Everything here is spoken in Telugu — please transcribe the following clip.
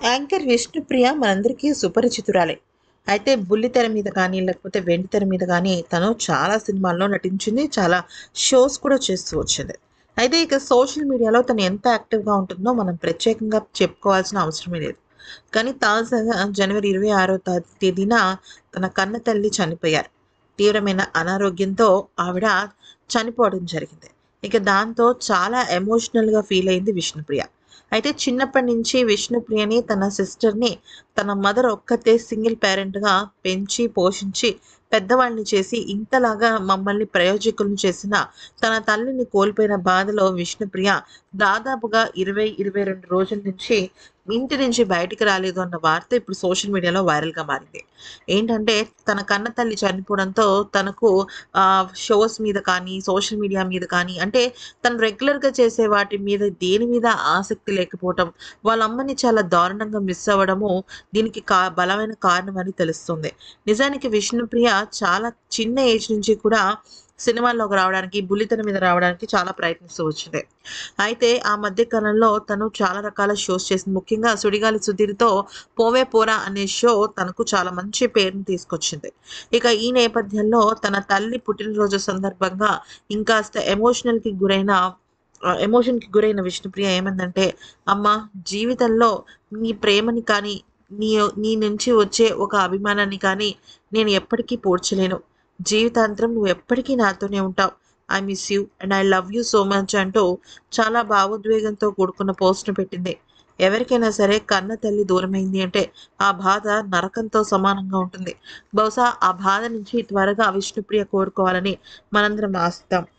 యాంకర్ విష్ణుప్రియ మనందరికీ సుపరిచితురాలే. అయితే బుల్లితెర మీద కానీ, లేకపోతే వెండితెర మీద గానీ తను చాలా సినిమాల్లో నటించింది. చాలా షోస్ కూడా చేస్తూ వచ్చింది. అయితే ఇక సోషల్ మీడియాలో తను ఎంత యాక్టివ్‌గా ఉంటుందో మనం ప్రత్యేకంగా చెప్పుకోవాల్సిన అవసరమే లేదు. కానీ తాజాగా జనవరి 26వ తేదీన తన కన్న తల్లి చనిపోయారు. తీవ్రమైన అనారోగ్యంతో ఆవిడ చనిపోవడం జరిగింది. ఇక దాంతో చాలా ఎమోషనల్‌గా ఫీల్ అయింది విష్ణుప్రియ. అయితే చిన్నప్పటి నుంచి విష్ణుప్రియని తన సిస్టర్‌ని తన మదర్ ఒక్కతే సింగిల్ పేరెంట్‌గా పెంచి, పోషించి, పెద్దవాళ్ళని చేసి ఇంతలాగా మమ్మల్ని ప్రయోజకులను చేసిన తన తల్లిని కోల్పోయిన బాధలో విష్ణుప్రియ దాదాపుగా 20, 22 రోజుల నుంచి ఇంటి నుంచి బయటికి రాలేదు అన్న వార్త ఇప్పుడు సోషల్ మీడియాలో వైరల్‌గా మారింది. ఏంటంటే తన కన్న తల్లి చనిపోవడంతో తనకు షోస్ మీద కానీ, సోషల్ మీడియా మీద కానీ అంటే తను రెగ్యులర్‌గా చేసే వాటి మీద దేని మీద ఆసక్తి లేకపోవటం, వాళ్ళ అమ్మని చాలా దారుణంగా మిస్ అవ్వడము దీనికి బలమైన కారణం అని తెలుస్తుంది. నిజానికి విష్ణుప్రియ చాలా చిన్న ఏజ్ నుంచి కూడా సినిమాల్లోకి రావడానికి, బుల్లితెర మీద రావడానికి చాలా ప్రయత్నిస్తూ వచ్చింది. అయితే ఆ మధ్య కాలంలో తను చాలా రకాల షోస్ చేసింది. ముఖ్యంగా 'సుడిగాలి సుధీర్‌తో' 'పోవే పోరా' అనే షో తనకు చాలా మంచి పేరుని తీసుకొచ్చింది. ఇక ఈ నేపథ్యంలో తన తల్లి పుట్టినరోజు సందర్భంగా ఇంకాస్త ఎమోషన్‌కి గురైన విష్ణుప్రియ ఏమందంటే, "అమ్మ, జీవితంలో నీ ప్రేమని కానీ, నీ నీ నుంచి వచ్చే ఒక అభిమానాన్ని కానీ నేను ఎప్పటికీ పూడ్చలేను. జీవితాంతరం నువ్వు ఎప్పటికీ నాతోనే ఉంటావు. I miss you and I love you so much" అంటూ చాలా భావోద్వేగంతో కూడుకున్న పోస్ట్‌ను పెట్టింది. ఎవరికైనా సరే కన్న తల్లి దూరమైంది అంటే ఆ బాధ నరకంతో సమానంగా ఉంటుంది. బహుశా ఆ బాధ నుంచి త్వరగా విష్ణుప్రియ కోలుకోవాలని మనందరం ఆశిద్దాం.